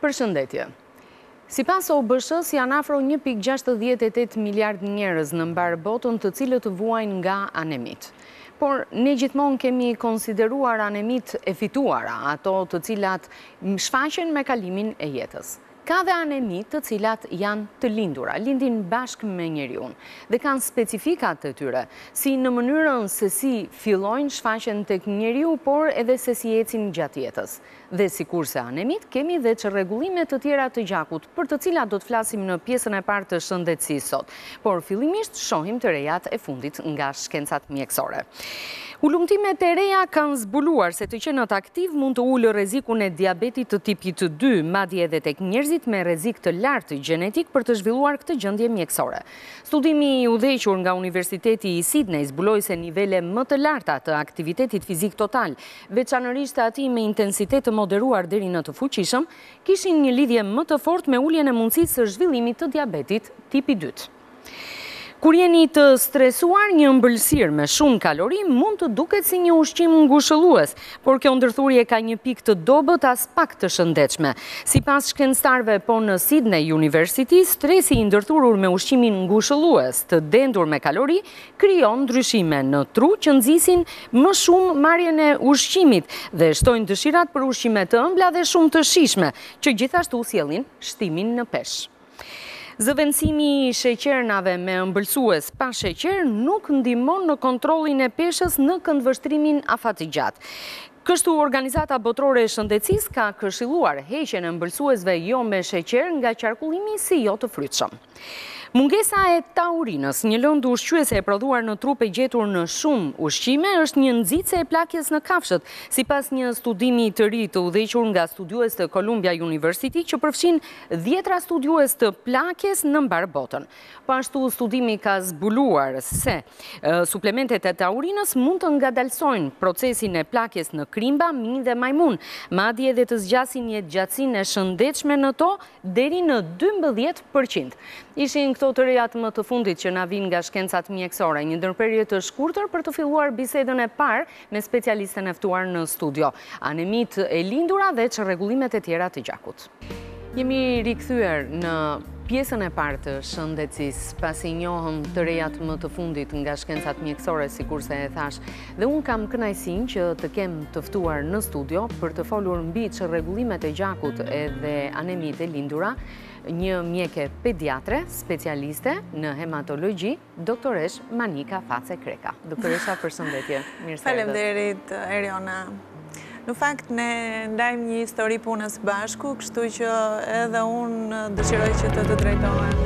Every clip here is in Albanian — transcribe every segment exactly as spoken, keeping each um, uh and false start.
Përshëndetje. Sipas O B S-s janë afro një pikë gjashtëdhjetë e tetë miliard njerëz në mbar botën të cilët vuajnë nga anemit. Por ne gjithmonë kemi konsideruar anemit e fituara, ato të cilat shfaqen me kalimin e jetës. Ka dhe anemit të cilat janë të lindura, lindin bashkë me njeriun dhe kanë specifikat të tyre, si në mënyrën se si fillojnë shfaqen tek njeriu, por edhe se si ecin gjatë jetës. Dhe sikurse anemit, kemi dhe çrregullime të tjera të gjakut, për të cilat do të flasim në pjesën e parë të shëndetësisë sot. Por fillimisht shohim të rejat e fundit nga shkencat mjekësore. Ulumtimet e reja kanë zbuluar se të qenët aktiv mund të ulë rrezikun e diabetit të tipit dy, madje edhe tek njerëzit me rrezik të lartë gjenetik për të zhvilluar këtë gjendje mjekësore. Studimi i udhëhequr nga Universiteti i Sydney zbuloi se nivele më të larta të aktivitetit fizik total, veçanërisht atij me intensitet të moderuar deri në të fuqishëm, kishin një lidhje më të fortë me uljen e mundësisë së zhvillimit të diabetit tipi dy. Kur jeni të stresuar, një ëmbëlsirë me shumë kalori mund të duket si një ushqim ngushëllues, por kjo ndërthurje ka një pikë të dobët as pak të shëndetshme. Sipas shkencëtarëve po në Sydney University, stresi i ndërthurur me ushqimin ngushëllues të dendur me kalori krijon ndryshime në tru që nxisin më shumë marrjen e ushqimit dhe shtojnë dëshirat për ushqime të ëmbla dhe shumë të shijshme, që gjithashtu sjellin shtimin në peshë. Zëvendësimi i sheqernave me ëmbëlsues pa sheqer nuk ndihmon në kontrollin e peshës në këndvështrimin afatëgjat. Kështu, Organizata Botërore e Shëndetësisë ka këshilluar heqjen e ëmbëlsuesve jo me sheqer nga qarkullimi si jo të frytshëm. Mungesa e taurinës, një lëndë ushqyese e prodhuar në trup e gjetur në shumë ushqime, është një nxitse e plakjes në kafshët, sipas një studimi të ri të udhëhequr nga studiues të Columbia University që përfshin dhjetra studiues të plakjes në mbar botën. Po ashtu, studimi ka zbuluar se e, suplementet e taurinës mund të ngadalsojnë procesin e plakjes në krimba, minj dhe majmun, madje edhe të zgjasin jetëgjatësinë e shëndetshme në to deri në dymbëdhjetë përqind. Ishin këto të rejat më të fundit që na vinë nga shkencat mjekësore, një ndërprerje të shkurtër për të filluar bisedën e parë me specialistën e ftuar në studio, anemit e lindura dhe çrregullimet e tjera të gjakut. Jemi rikthyer në pjesën e parë të shëndetësisë, pasi njohëm të rejat më të fundit nga shkencat mjekësore, sikurse e thash, dhe unë kam kënaqësinë që të kem të ftuar në studio për të folur mbi çrregullimet e gjakut edhe anemit e lindura, një mjeke pediatre, specialiste në hematologji, doktoresh Manika Face Kreka. Doktoresha, përshëndetje. Mirë se erdhët. Faleminderit, Eriona. Në fakt, ne ndajmë një histori punës bashku, kështu që edhe unë dëshiroj që të të drejtohem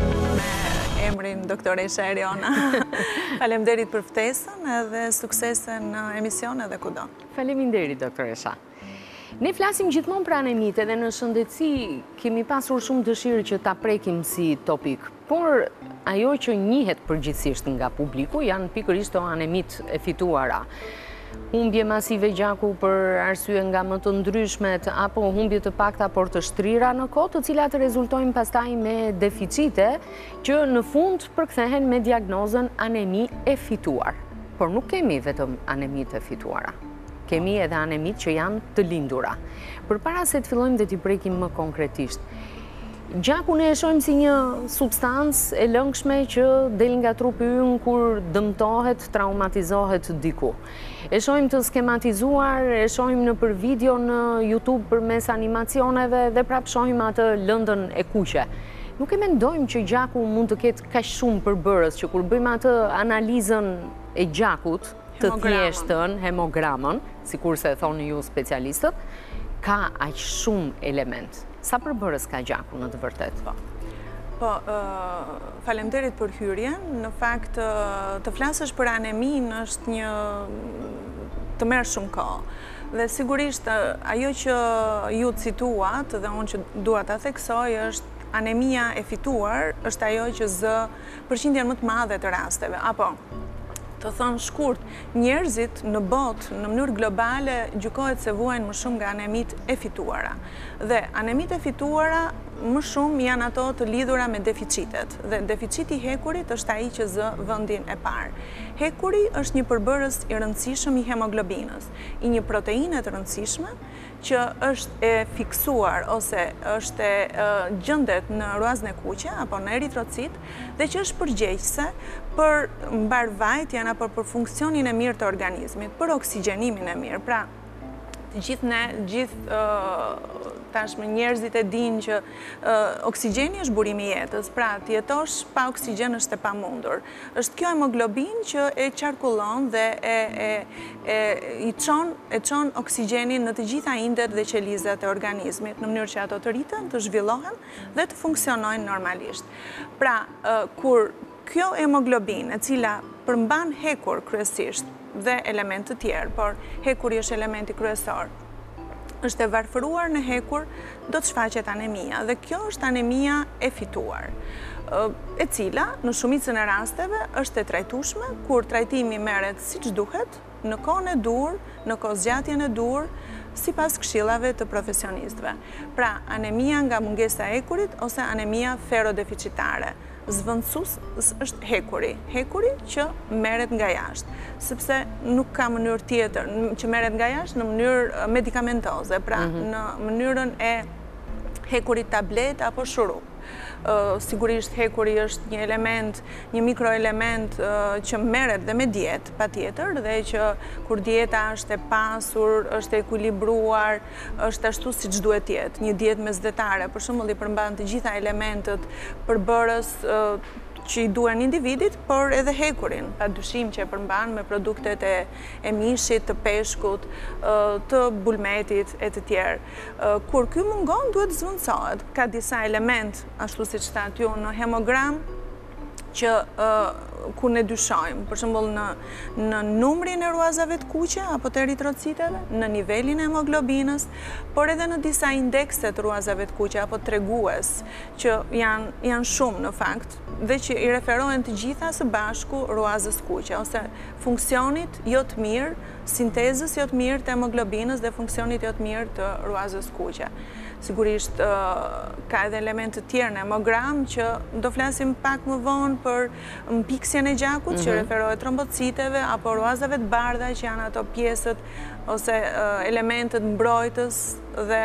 me emrin doktoresha Eriona. Faleminderit për ftesën edhe suksese në emision edhe kudo. Faleminderit, doktoresha. Ne flasim gjithmonë për anemit, edhe në shëndetësi kemi pasur shumë dëshirë që ta prekim si topik, por ajo që njihet përgjithsisht nga publiku janë pikërisht to anemit e fituara. Humbje masive gjaku për arsye nga më të ndryshmet, apo humbje të pakta por të shtrira në kohë, të cilat rezultojnë pastaj me deficite që në fund përkthehen me diagnozën anemi e fituar. Por nuk kemi vetëm anemit e fituara. Kemi edhe anemit që janë të lindura. Përpara se të fillojmë dhe t'i prekim më konkretisht, gjaku ne e shohim si një substancë e lëngshme që del nga trupi ynë kur dëmtohet, traumatizohet diku. E shohim të skematizuar, e shohim në për video në YouTube përmes animacioneve dhe prap shohim atë lëndën e kuqe. Nuk e mendojmë që gjaku mund të ketë kaq shumë përbërës që kur bëjmë atë analizën e gjakut, të thjeshtën, hemogramën, sikurse thonë ju specialistët, ka aq shumë element. Sa përbërës ka gjaku në të vërtet? Po, po uh, faleminderit për hyrjen. Në fakt, uh, të flasësh për anemin është një të merr shumë kohë. Dhe sigurisht, uh, ajo që ju cituat dhe unë që dua ta theksoj është anemia e fituar, është ajo që zë përqindjen më të madhe të rasteve. Apo të thonë shkurt, njerëzit në botë, në mënyrë globale, gjykohet se vuajnë më shumë nga anemit e fituara. Dhe anemit e fituara më shumë janë ato të lidhura me deficitet. Dhe deficiti i hekurit është ai që zë vendin e parë. Hekuri është një përbërës i rëndësishëm i hemoglobinës, i një proteine të rëndësishme që është e fiksuar ose është e gjendet në ruazën e kuqe apo në eritrocit dhe që është përgjegjëse për mbarvajtjen apo për funksionin e mirë të organizmit, për oksigjenimin e mirë. Pra, të gjithë ne, gjithë tashmë njerëzit e dinë që oksigjeni është burimi i jetës, pra të jetosh pa oksigjen është e pamundur. Është kjo hemoglobin që e qarkullon dhe i çon oksigjenin në të gjitha indet dhe qelizat e organizmit, në mënyrë që ato të rriten, të zhvillohen dhe të funksionojnë normalisht. Pra, kur kjo hemoglobin, e cila përmban hekur kryesisht dhe element të tjerë, por hekuri është elementi kryesor, është e varfëruar në hekur, do të shfaqet anemia, dhe kjo është anemia e fituar, e cila në shumicën e rasteve është e trajtueshme, kur trajtimi merret siç duhet, në kohën e dur, në kohëzgjatjen e dur, sipas këshillave të profesionistëve. Pra, anemia nga mungesa e hekurit ose anemia ferrodeficitare. Zvendësues është hekuri. Hekuri që merret nga jashtë, sepse nuk ka mënyrë tjetër që merret nga jashtë në mënyrë medikamentoze, pra në mënyrën e hekurit tablet apo shurup. Sigurisht hekuri është një element, një mikroelement që merret dhe me dietë patjetër, dhe që kur dieta është e pasur, është e ekuilibruar, është ashtu siç duhet të jetë, një dietë mesdhetare, për shembull i përmban të gjitha elementët përbërës që i duhen individit, por edhe hekurin, pa dyshim që e përmban me produktet e mishit, të peshkut, të bulmetit, e të tjerë. Kur ky mungon, duhet zvendësohet. Ka disa element, ashtu siç thatë ju, në hemogram, që ku ne dyshojmë, për shembull në numrin e ruazave të kuqe apo të eritrociteve, në nivelin e hemoglobinës, por edhe në disa indekse të ruazave të kuqe apo tregues, që janë shumë në fakt, dhe që i referohen të gjitha së bashku ruazës kuqe, ose funksionit jo të mirë, sintezës jo të mirë të hemoglobinës dhe funksionit jo të mirë të ruazës kuqe. Sigurisht ka edhe element të tjerë në hemogram që do flasim pak më vonë për mpiksjen e gjakut që referohet trombociteve apo ruazave të bardha që janë ato pjesët ose elementet mbrojtës dhe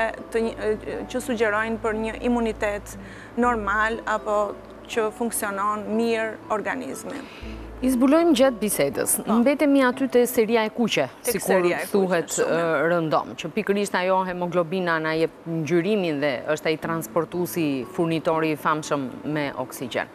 që sugjerojnë për një imunitet normal apo që funksionon mirë organizmi. I zbulojmë gjatë bisedës, mbetemi aty te seria e kuqe, si kur thuhet rëndom, që pikërisht ajo hemoglobina na jep ngjyrimin dhe është ai transportuesi furnitori i famshëm me oksigjen.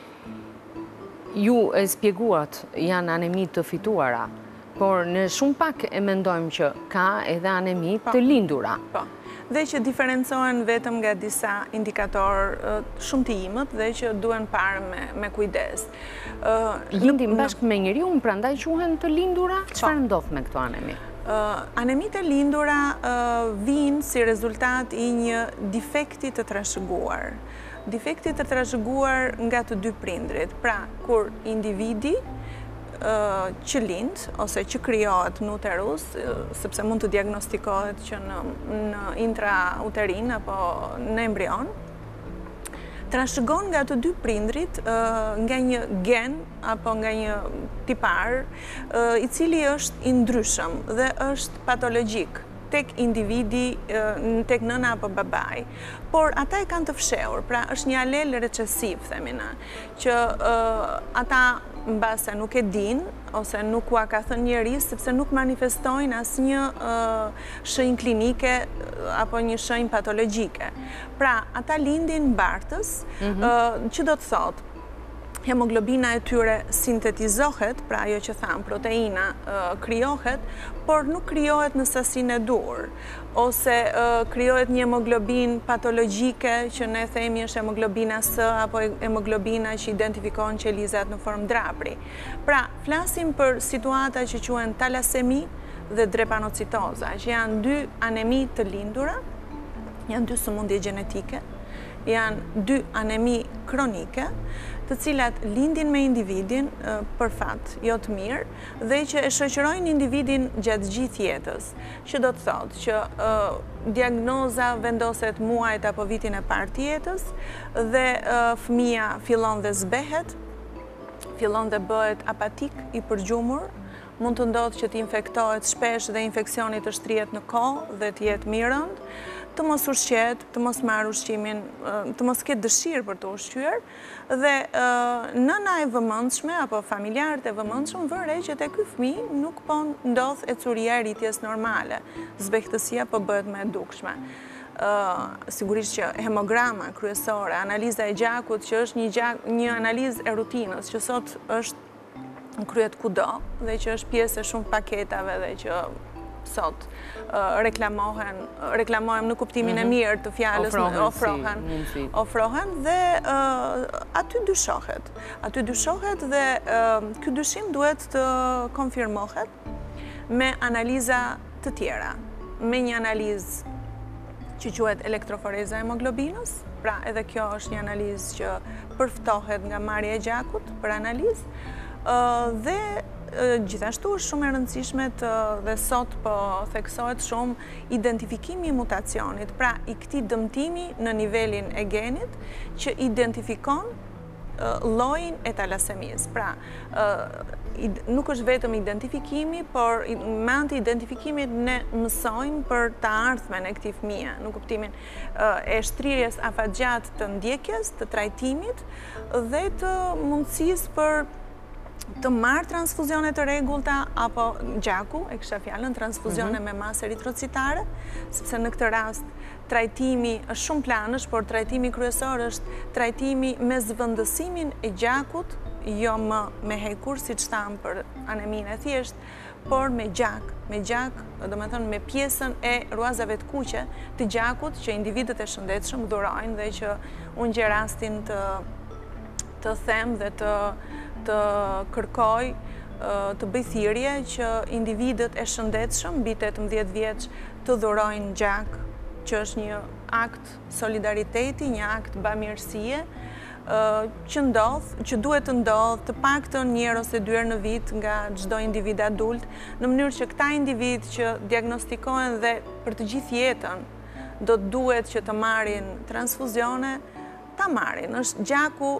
Ju e spjeguat janë anemi të fituara, por në shumë pak e mendojmë që ka edhe anemi të lindura. Dhe që diferencohen vetëm nga disa indikator shumë të imët dhe që duen parë me kujdes. Lindin bashkë me njeriu, prandaj quhen të lindura? Çfarë ndodh me këto anemi? Anemit e lindura vinë si rezultat i një difekti të trashëguar. Difekti të trashëguar nga të dy prindrit. Pra, kur individi që lind, ose që kryohet në uterus, sepse mund të diagnostikohet që në intrauterin apo në embrion, trashëgon nga të dy prindrit nga një gen apo nga një tipar i cili është i ndryshëm dhe është patologjik tek individi, tek nëna apo babai. Por ata e kanë të fshehur, pra është një alel recesiv, themi na, që ata mbase nuk e din, ose nuk ua ka thënë njerëz, sepse nuk manifestojnë asnjë shenjë klinike apo një shenjë patologjike. Pra, ata lindin mbartës, që do të thotë, hemoglobina e tyre sintetizohet, pra ajo që thamë, proteina krijohet, por nuk krijohet në sasinë e dur, ose krijohet një hemoglobin patologjike që ne themi është hemoglobina S apo hemoglobina që identifikon qelizat në formë drapri. Pra, flasim për situata që quhen talasemi dhe drepanocitoza, që janë dy anemi të lindura, janë dy sëmundje gjenetike, janë dy anemi kronike, të cilat lindin me individin për fat, jo të mirë, dhe që e shoqërojnë individin gjatë gjithë jetës, që do të thotë që diagnoza vendoset muajt apo vitin e parë të jetës, dhe fëmia fillon dhe zbehet, fillon dhe bëhet apatik i përgjumur, mund të ndodhë që t'infektohet shpesh dhe infekcionit të shtrihet në kohë dhe t'jetë mirënd, të mos ushqet, të mos marrë ushqimin, të mos ketë dëshirë për të ushqyer, dhe nëna e vëmendshme apo familjarët e vëmendshëm vënë re që te ky fëmijë nuk po ndodh ecuria e rritjes normale, zbehtësia po bëhet më e dukshme. Sigurisht që hemograma kryesore, analiza e gjakut, që është një, gjak, një analizë e rutinës, që sot është kryet kudo, dhe që është pjesë e shumë paketave dhe që sot reklamohen, reklamohem në kuptimin e mirë të fjalës, ofrohen, ofrohen dhe aty dyshohet. Aty dyshohet dhe ky dyshim duhet të konfirmohet me analiza të tjera, me një analizë që quhet elektroforeza e hemoglobinës, pra edhe kjo është një analizë që përftohet nga marrja e gjakut për analizë, dhe gjithashtu është shumë e rëndësishme dhe sot po theksohet shumë identifikimi i mutacionit, pra i këtij dëmtimi në nivelin e genit që identifikon llojin e talasemisë. Pra, nuk është vetëm identifikimi, por me anë të identifikimit ne mësojmë për të ardhmen e këtij fëmije, në kuptimin e shtrirjes afatgjat të ndjekjes, të trajtimit dhe të mundësisë për të marrë transfuzione të rregullta apo gjaku, e kisha fjalën transfuzione me masë eritrocitare, sepse në këtë rast trajtimi është shumë planësh, por trajtimi kryesor është trajtimi me zëvendësimin e gjakut, jo më me hekur siç tham për aneminë e thjesht, por me gjak, me gjak, do të thënë me pjesën e ruazave të kuqe të gjakut që individët e shëndetshëm dhurojnë dhe që unë gjej rastin të të them dhe të të kërkoj të bëj thirrje që individët e shëndetshëm mbi tetëmbëdhjetë vjeç të dhurojnë gjak, që është një akt solidariteti, një akt bamirësie, që ndodh, që duhet të ndodh të paktën një herë ose dy herë në vit nga çdo individ adult, në mënyrë që këta individ që diagnostikohen dhe për të gjithë jetën do të duhet që të marrin transfuzione, ta marrin. Është gjaku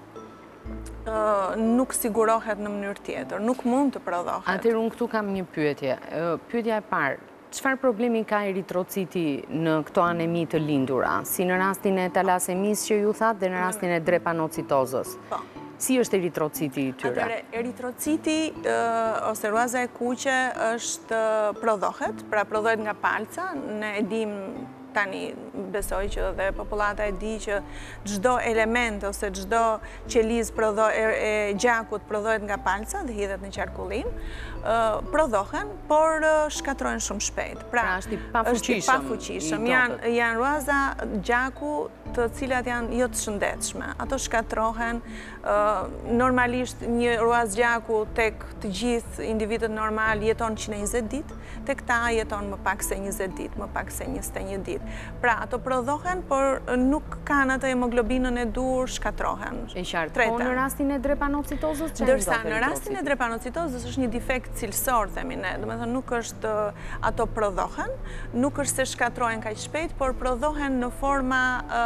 nuk sigurohet në mënyrë tjetër, nuk mund të prodhohet. Atëherë unë këtu kam një pyetje. Pyetja e parë, çfarë problemi ka eritrociti në këto anemi të lindura, si në rastin e talasemisë që ju thatë dhe në rastin e drepanocitozës? Po. Si është eritrociti i tyre? Atëherë, eritrociti ose ruaza e kuqe është prodhohet, pra prodhohet nga palca, ne e dim tani besoj që dhe popullata e di që çdo element ose çdo qelizë e gjakut prodhohet nga palca dhe hidhet në qarkullim, prodhohen, por shkatrojnë shumë shpejt. Pra është i pafuqishëm. Janë ruaza gjaku të cilat janë jo të shëndetshme. Ato shkatrohen, normalisht një ruaz gjaku tek të gjithë individët normal jeton njëzet e njëzet ditë, tek ta jeton më pak se njëzet ditë, më pak se njëzet e një ditë. Pra, ato prodhohen, por nuk kanë atë hemoglobinën e dur, shkatrohen. E qartë, po në rastin e drepanocitozës që ndodh? Në rastin e drepanocitozës është një defekt cilësor, themi ne, do të thënë nuk është ato prodhohen, nuk është se shkatrohen kaq shpejt, por prodhohen në forma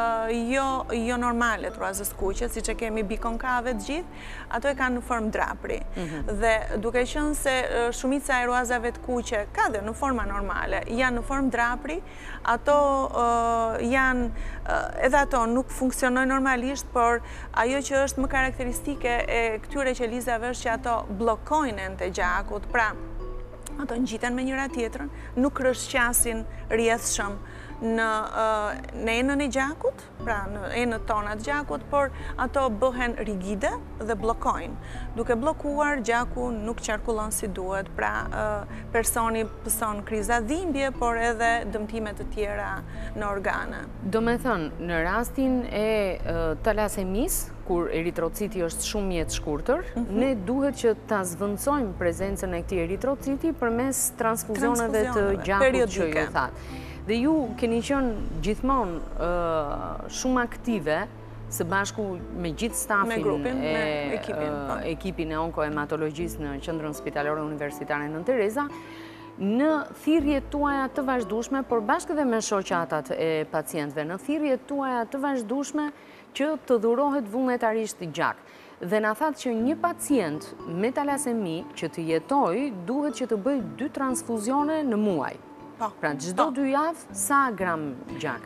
jo normale të ruazës kuqe, siç e kemi bikonkave të gjithë, ato e kanë në formë drapri. Dhe duke qenë se shumica e ruazave të kuqe ka dhe në forma normale, janë në formë drapri, ato janë, edhe ato nuk funksionojnë normalisht, por ajo që është më karakteristike e këtyre qelizave është që ato bllokojnë enë të gjakut, pra ato ngjiten me njëra tjetrën, nuk rrëshqasin rrjedhshëm në enën e gjakut, pra në enët tona të gjakut, por ato bëhen rigide dhe bllokojnë. Duke bllokuar, gjaku nuk qarkullon si duhet, pra personi pëson kriza dhimbje, por edhe dëmtime të tjera në organe. Do me thënë, në rastin e talasemisë, kur eritrociti është shumë mjetë shkurtër, ne duhet që ta zvendësojmë prezencën e këtij eritrociti përmes transfuzioneve të gjakut që ju thatë. Dhe ju keni qenë gjithmonë shumë aktive së bashku me gjithë stafin e ekipin e onkohematologjisë në Qendrën Spitalore Universitare Nën Tereza, në thirrjet tuaja të vazhdueshme, por bashkë edhe me shoqatat e pacientëve, në thirrjet tuaja të vazhdueshme që të dhurohet vullnetarisht gjak. dhe na thatë që një pacient me talasemi që të jetoj duhet që të bëj dy transfuzione në muaj. Pra çdo dy javë sa gram gjak?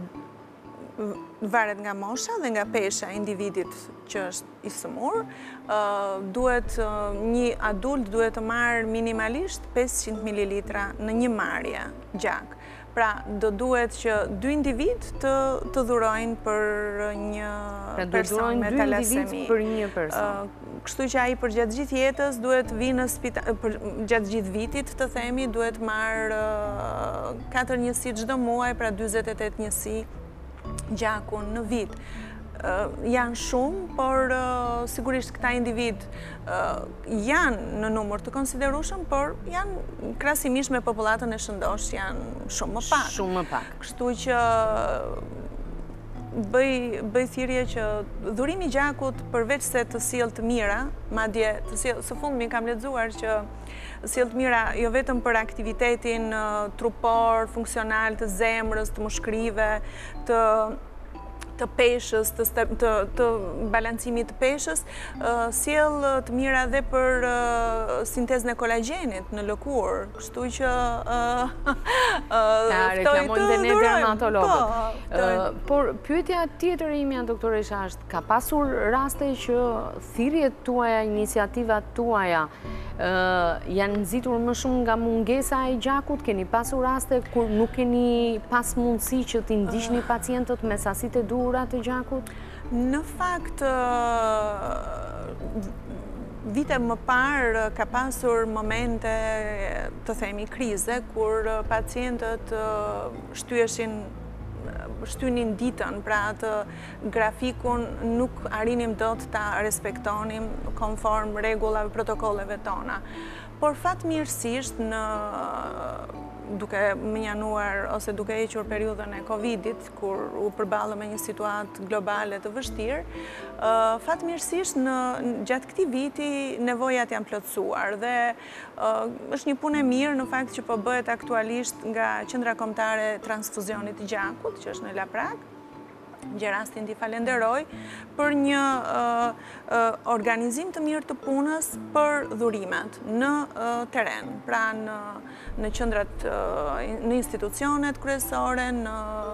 Varet nga mosha dhe nga pesha e individit që është i sëmur. Duhet një adult duhet të marrë minimalisht pesëqind mililitra në një marrje gjak. Pra, do duhet që dy individ të, të dhurojnë për një pra, person me talasemi. Për një person. Uh, kështu që ai për gjatë gjithë jetës duhet vinë në spital, për gjatë gjithë vitit të themi, duhet marrë uh, katër njësi çdo muaj, pra dyzet e tetë njësi gjakun në vit. Uh, janë shumë, por uh, sigurisht këta individ uh, janë në numër të konsiderueshëm, por janë krahasimisht me popullatën e shëndosh janë shumë më pak. Shumë më pak. Kështu që bëj, bëj thirrje që dhurimi i gjakut përveç se të sjellë të mira, madje të sjellë, së fundmi kam lexuar që sjell të mira jo vetëm për aktivitetin uh, trupor, funksional të zemrës, të mushkërive, të të peshës, të, të, të balancimit të peshës, uh, sjell të mira dhe për uh, sintezën e kolagjenit në lëkurë. Kështu që uh, uh, ta reklamojnë dhe ne dermatologët. Po, uh, por pyetja tjetër ime, doktoresha, është ka pasur raste që thirrjet tuaja, iniciativat tuaja uh, janë nxitur më shumë nga mungesa e gjakut? Keni pasur raste kur nuk keni pas mundësi që t'i ndiqni pacientët me sasitë e duhura të gjakut? Në fakt, vite më parë ka pasur momente të themi krize, kur pacientët shtyeshin shtynin ditën, pra atë grafikun nuk arinim dot ta respektonim konform rregullave, protokolleve tona. Por fatmirësisht në duke më njanuar ose duke hequr periudhën e Covidit, kur u përballëm me një situatë globale të vështirë, uh, fatmirësisht në gjatë këtij viti nevojat janë plotësuar dhe uh, është një punë e mirë në fakt që po bëhet aktualisht nga Qendra Kombëtare e Transfuzionit të Gjakut, që është në Laprak. Gjë rastin t'i falenderoj për një uh, uh, organizim të mirë të punës për dhurimet në uh, teren, pra në, në qendrat, uh, në institucionet kryesore, në,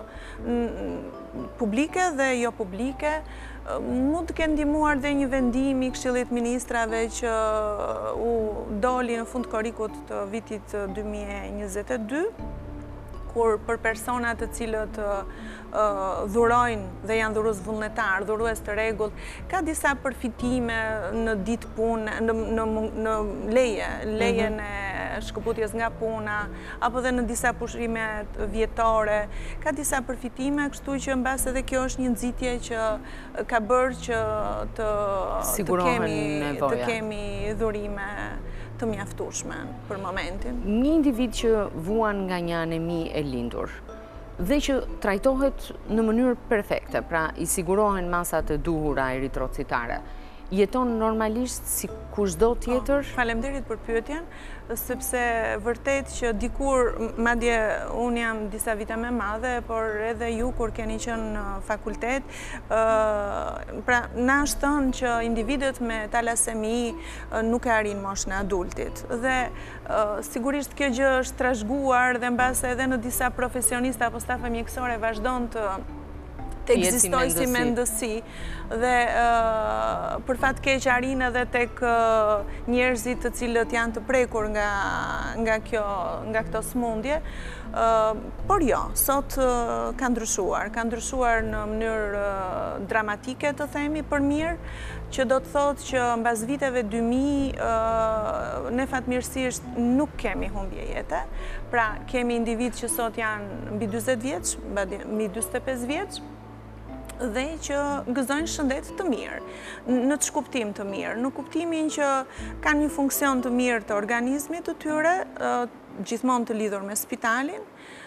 në publike dhe jo publike. Uh, mund të kenë ndihmuar dhe një vendim i Këshillit Ministrave që uh, u doli në fund korrikut të vitit dy mijë e njëzet e dy, kur për personat të cilët uh, dhurojnë dhe janë dhurues vullnetar, dhurues të rregullt, ka disa përfitime në ditë punë, në, në, në leje, lejen mm-hmm. e shkëputjes nga puna, apo dhe në disa pushime vjetore, ka disa përfitime, kështu që mbas edhe kjo është një nxitje që ka bërë që të, të, kemi, të kemi dhurime të mjaftueshme për momentin. Një individ që vuan nga një anemi e lindur dhe që trajtohet në mënyrë perfekte, pra i sigurohen masat e duhura eritrocitare, jeton normalisht si kushdo tjetër? Oh, faleminderit për pyetjen, sepse vërtet që dikur, madje unë jam disa vite më madhe, por edhe ju kur keni qenë në fakultet, uh, pra na është thënë që individët me talasemi uh, nuk e arrin moshën e adultit. Dhe uh, sigurisht kjo gjë është trashëguar dhe mbase edhe në disa profesionistë apo stafe mjekësore vazhdon të të ekzistoj si mendësi dhe uh, për fat keq arrin edhe tek uh, njerëzit të cilët janë të prekur nga, nga, kjo, nga këto smundje. Uh, por jo, sot uh, ka ndryshuar, ka ndryshuar në mënyrë uh, dramatike të themi për mirë, që do të thotë që mbas viteve dy mijë uh, ne fatmirësisht nuk kemi humbje jete. Pra kemi individ që sot janë mbi dyzet vjeç, mbi dyzet e pesë vjeç, dhe që gëzojnë shëndet të mirë, në të shkuptim të mirë, në kuptimin që kanë një funksion të mirë të organizmit të tyre, gjithmonë të lidhur me spitalin,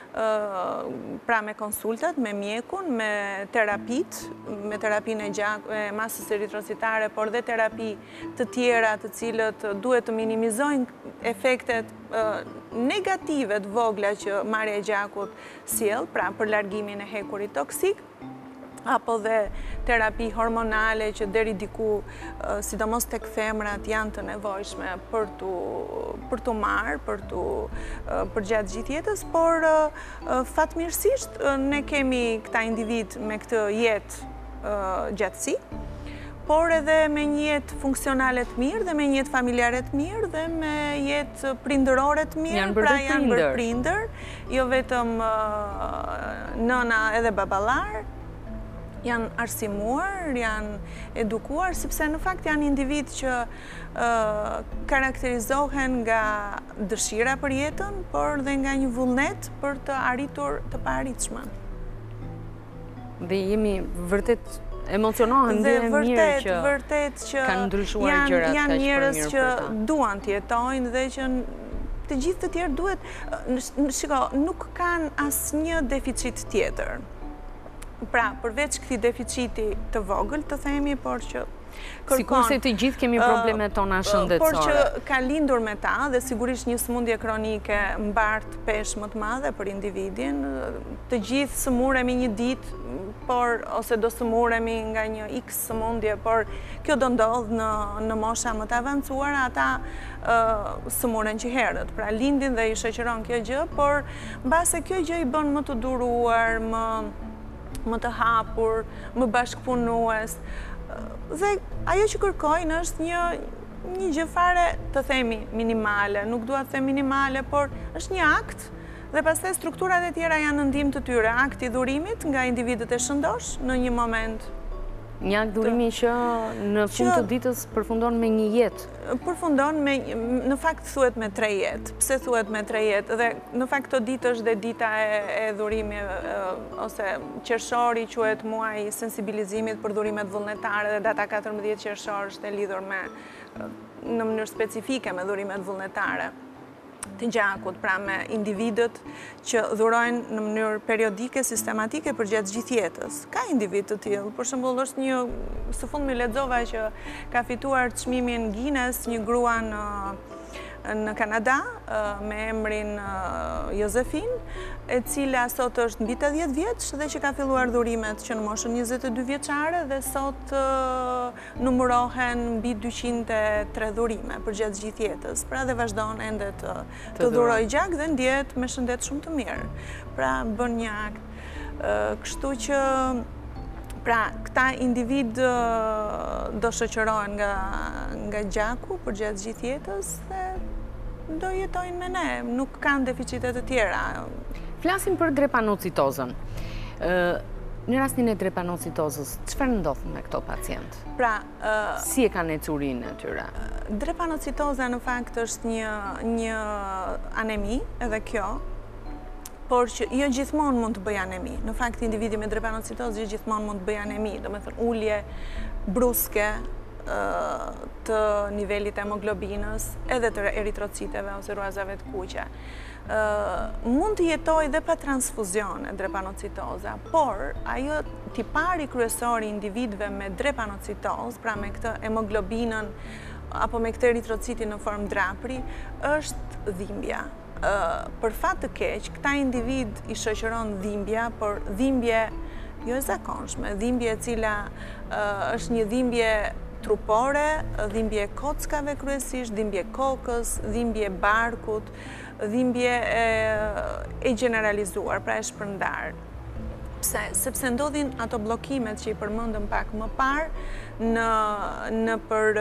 pra me konsultat, me mjekun, me terapit, me terapinë e gjak, e masës eritrocitare, por dhe terapi të tjera të cilët duhet të minimizojnë efektet negative të vogla që marrja e gjakut sjell, pra për largimin e hekurit toksik. apo dhe terapi hormonale që deri diku, sidomos tek femrat, janë të nevojshme për të për të marrë, për të përgjatë gjithë jetës, por fatmirësisht ne kemi këta individ me këtë jetë gjatësi, por edhe me një jetë funksionale të mirë, dhe me një jetë familjare të mirë, dhe me jetë prindërore të mirë, pra janë bërë prindër, jo vetëm nëna edhe baballar, janë arsimuar, janë edukuar, sepse në fakt janë individ që karakterizohen nga dëshira për jetën, por dhe nga një vullnet për të arritur të paarritshmën. Dhe jemi vërtet emocionohen dhe mirë që vërtet që kanë ndryshuar gjërat kaq janë njerëz që për duan të jetojnë dhe që të gjithë të tjerë duhet, shiko, nuk kanë asnjë deficit tjetër. Pra, përveç këtij deficiti të vogël, të themi, por që kërkon... Sikur se të gjithë kemi problemet tona shëndetësore. Por që ka lindur me ta, dhe sigurisht një sëmundje kronike mbart peshë më të madhe për individin. Të gjithë sëmuremi një ditë, por ose do sëmuremi nga një X sëmundje, por kjo do ndodhë në, në mosha më të avancuar, ata uh, sëmuren që herët. Pra, lindin dhe i shoqëron kjo gjë, por mbase kjo gjë i bën më të duruar, më... më të hapur, më bashkëpunues. Dhe ajo që kërkojnë është një, një gjë fare, të themi, minimale. Nuk dua të them minimale, por është një akt, dhe pastaj strukturat e tjera janë në ndihmë të tyre. Akti i dhurimit nga individët e shëndosh në një moment. Një akt dhurimi që në fund të ditës përfundon me një jetë. Përfundon me, në fakt thuhet me tre jetë. Pse thuhet me tre jetë? Dhe në fakt këto ditë është dhe dita e, e dhurimi, ose qershori quhet muaji i sensibilizimit për dhurimet vullnetare, dhe data katërmbëdhjetë qershor është e lidhur me, në mënyrë specifike me dhurimet vullnetare të gjakut, pra me individët që dhurojnë në mënyrë periodike, sistematike për gjatë gjithë jetës. Ka individ të tillë, për shembull është një, së fundmi lexova që ka fituar çmimin Guinness një grua në në Kanada me emrin Josefin, e cila sot është mbi tetëdhjetë vjeç dhe që ka filluar dhurimet që në moshën njëzet e dy vjeçare, dhe sot numërohen mbi dyqind e tre dhurime për gjatë gjithë jetës. Pra dhe vazhdon ende të, të dhuroj gjak dhe ndjet me shëndet shumë të mirë. Pra bën një akt. Kështu që pra, këta individ do shoqërohen nga, nga gjaku për gjatë gjithë jetës dhe do jetojnë me ne, nuk kanë deficitet të tjera. Flasim për drepanocitozën. Në rastin e drepanocitozës, çfarë ndodh me këto pacientë? Pra, si e kanë ecurinë e tyre? Drepanocitoza në fakt është një, një anemi, edhe kjo, por që jo gjithmonë mund të bëjë anemi. Në fakt, individi me drepanocitozë jo gjithmonë mund të bëjë anemi, do me thënë ulje bruske të nivelit e hemoglobinës, edhe të eritrociteve ose ruazave të kuqe. Mund të jetoj dhe pa transfuzione drepanocitoza, por ajo tipari kryesor i individëve me drepanocitozë, pra me këtë hemoglobinën apo me këtë eritrocitin në formë drapri, është dhimbja. Për fat të keq, këta individ i shoqëron dhimbja, por dhimbje jo e zakonshme, dhimbje e cila është një dhimbje trupore, dhimbje kockave kryesisht, dhimbje kokës, dhimbje barkut, dhimbje e, e generalizuar, pra e shpërndar. Pse? Sepse ndodhin ato bllokimet që i përmendëm pak më parë në, në, për,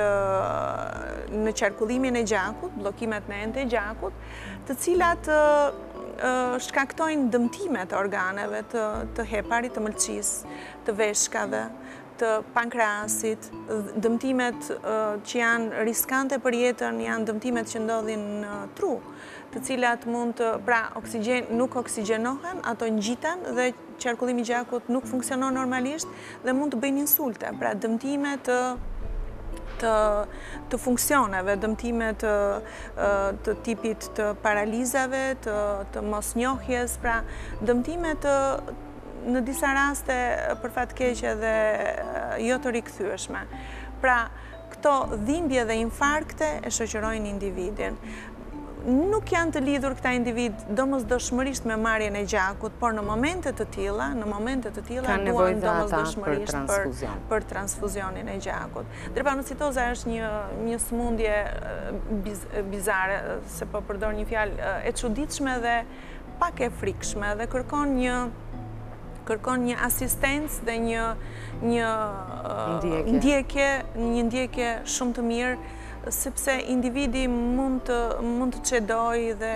në qarkullimin e gjakut, bllokimet në ende e gjakut, të cilat shkaktojnë dëmtime të organeve, të, të heparit, të mëlçisë, të veshkave, të pankreasit. Dëmtimet që janë riskante për jetën janë dëmtimet që ndodhin në tru, të cilat mund të, pra, oksigen, nuk oksigenohen, ato ngjiten dhe qarkullimi i gjakut nuk funksionon normalisht dhe mund të bëjnë insulte. Pra, dëmtime të të, të funksioneve, dëmtime të, të tipit të paralizave, të, të mosnjohjes, pra, dëmtime të në disa raste për fat keq edhe jo të rikthyeshme. Pra, këto dhimbje dhe infarkte e shoqërojnë individin. nuk janë të lidhur këta individ domosdoshmërisht me marrjen e gjakut, por në momente të tilla, në momente të tilla duan domosdoshmërisht për, për transfuzionin e gjakut. Drepanocytoza është një, një sëmundje biz, bizare, se po përdor një fjalë e çuditshme dhe pak e frikshme dhe kërkon një kërkon një asistencë dhe një, një ndjekje. ndjekje, një ndjekje shumë të mirë, sepse individi mund të, mund të çedoj dhe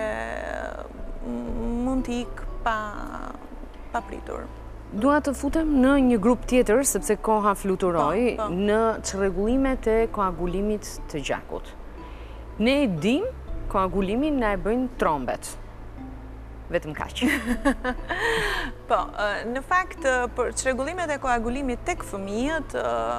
mund të ikë pa, pa pritur. Dua të futem në një grup tjetër, sepse koha fluturoi, po, po. në çrregullimet e koagulimit të gjakut. Ne e dim, koagulimin na e bëjnë trombet. Vetëm kaq. Po, në fakt, për çrregullimet e koagulimit tek fëmijët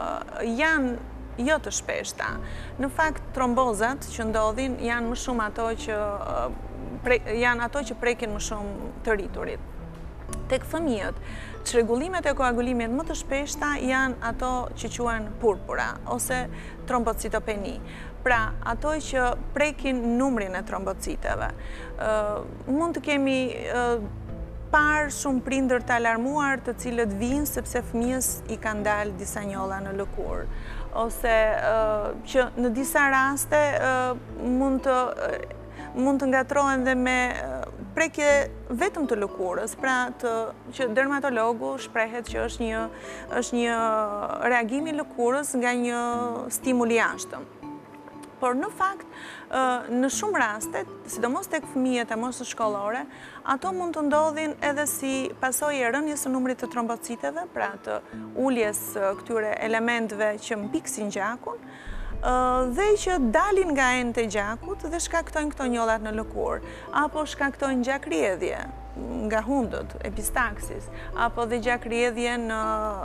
janë jo të shpeshta. Në fakt, trombozat që ndodhin janë më shumë ato që pre, janë ato që prekin më shumë të rriturit. Tek fëmijët, çrregullimet e koagulimit më të shpeshta janë ato që quhen purpura ose trombocitopeni. Pra, ato që prekin numrin e trombociteve. Uh, mund të kemi uh, parë shumë prindër të alarmuar të cilët vinë sepse fëmijës i kanë dalë disa njolla në lëkurë. Ose uh, që në disa raste uh, mund të, uh, mund të ngatrohen dhe me uh, prekje vetëm të lëkurës, pra të, që dermatologu shprehet që është një, është një reagim i lëkurës nga një stimul i jashtëm. Por në fakt, në shumë raste, sidomos tek fëmijët e moshës shkollore, ato mund të ndodhin edhe si pasojë e rënies së numrit të trombociteve, pra të uljes këtyre elementeve që mpiksin gjakun, dhe që dalin nga enë e gjakut dhe shkaktojnë këto njollat në lëkurë, apo shkaktojnë gjakrjedhje nga hundët, epistaksis, apo dhe gjakrjedhje në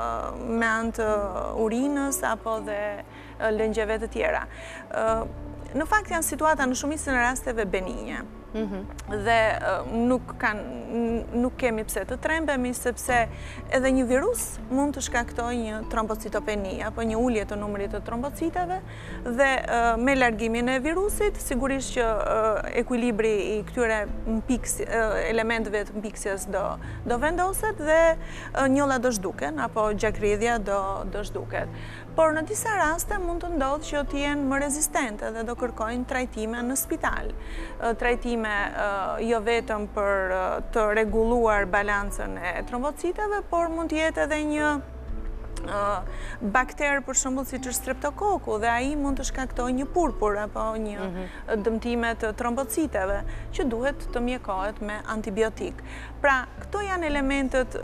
me anë të urinës, apo dhe lëngjeve të tjera. Në fakt janë situata në shumicën e rasteve benigje. Mm-hmm. Dhe uh, nuk, kan, nuk kemi pse të trembemi, sepse edhe një virus mund të shkaktoj një trombocitopeni, apo një ulje të numrit të trombociteve, dhe uh, me largimin e virusit, sigurisht që uh, ekuilibri i këtyre mpiks, uh, elementeve të mpiksjes do, do vendoset dhe uh, njolla do zhduken, apo gjakrjedhja do, do zhduket. Por në disa raste mund të ndodhë që të jenë më rezistente dhe do kërkojnë trajtime në spital. Trajtime jo vetëm për të reguluar balancën e trombociteve, por mund të jetë edhe një bakter, për shembull, siç është streptokoku, dhe ai mund të shkaktojë një purpur apo një mm-hmm. dëmtime të trombociteve që duhet të mjekohet me antibiotik. Pra, këto janë elementet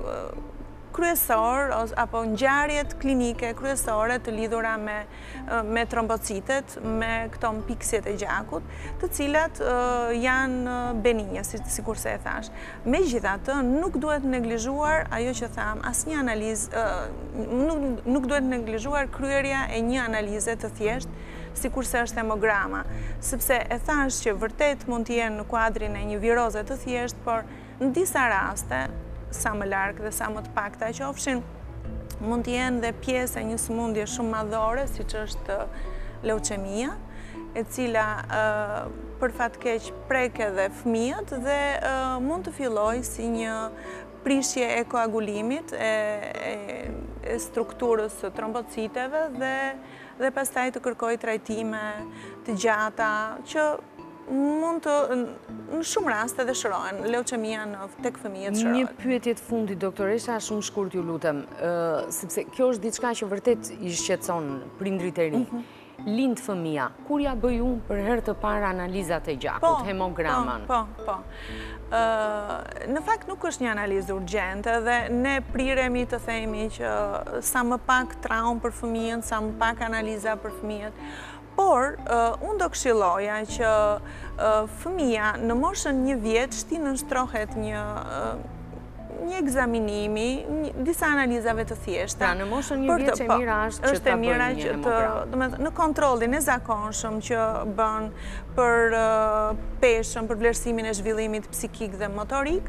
kryesor, apo ngjarjet klinike kryesore të lidhura me, me trombocitet, me këto mpiksjet e gjakut, të cilat uh, janë benigje, si, si kurse e thash. Megjithatë, nuk duhet neglizhuar ajo që tham, asnjë analizë, uh, nuk, nuk duhet neglizhuar kryerja e një analize të thjeshtë, si kurse është hemograma, sepse e thash që vërtet mund të jenë në kuadrin e një viroze të thjeshtë, por në disa raste, sa më larkë dhe sa më të pakta qofshin, mund të jenë dhe pjesë e një sëmundje shumë madhore, si që është leuqemia, e cila uh, për fatkeq preke dhe fëmijët dhe uh, mund të filloj si një prishje e koagulimit, e, e, e strukturës së trombociteve dhe, dhe pastaj të kërkoj trajtime të gjata që mund të, në shumë raste dhe shërohen, leuqemia në tek fëmijët shërohet. Një pyetje të fundit, doktoresha, shumë shkurt ju lutem, uh, sepse kjo është diçka që vërtet i shqetëson prindrit e ri. Mm-hmm. Lind fëmia, kur ja bëj unë për herë të parë analizat e gjakut, po, hemogramën? Po, po, po. Uh, në fakt nuk është një analizë urgjente dhe ne priremi të themi që sa më pak traumë për fëmijën, sa më pak analiza për fëmijët. Por, uh, unë do këshilloja që uh, fëmija në moshën një vjetë shti nënshtrohet një, uh, një egzaminimi, një, disa analizave të thjeshta. Pra, në moshën një vjetë që e mira është që ta bëjnë një hemogram. Në kontrollin e zakonshëm që bën për uh, peshën, për vlerësimin e zhvillimit psikik dhe motorik,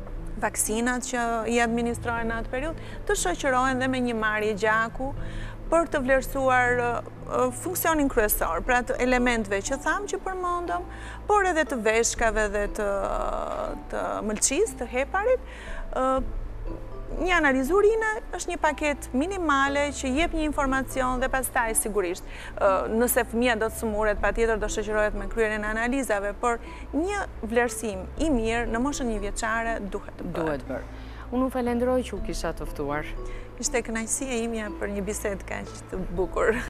vaksinat që i administrojnë në atë periudhë, të shoqërohen dhe me një marrje gjaku, për të vlerësuar funksionin kryesor, pra të elementve që thamë që përmendëm, por edhe të veshkave dhe të, të mëlçisë, të heparit. Një analizë urine është një paket minimale që jep një informacion dhe pastaj sigurisht nëse fëmia do të sëmuret, patjetër do shoqërohet me kryerjen e analizave, por një vlerësim i mirë në moshën një vjeçare duhet të bëhet. Duhet bërë. Unë u falenderoj që u kisha të ftuar. Ishte kënaqësia imja për një bisedë kaq të bukur.